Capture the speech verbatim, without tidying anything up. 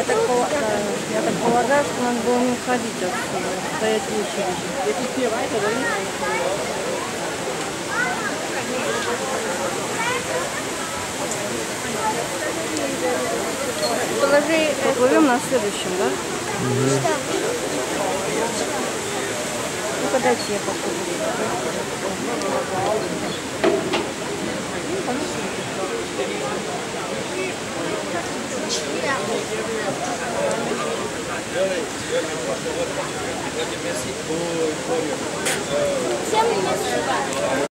так, пол- э, я так полагаю, что надо было не уходить отсюда, стоять в очереди. Положи, поплывем на следующем, да? Угу. Ну, подайте, я попробую.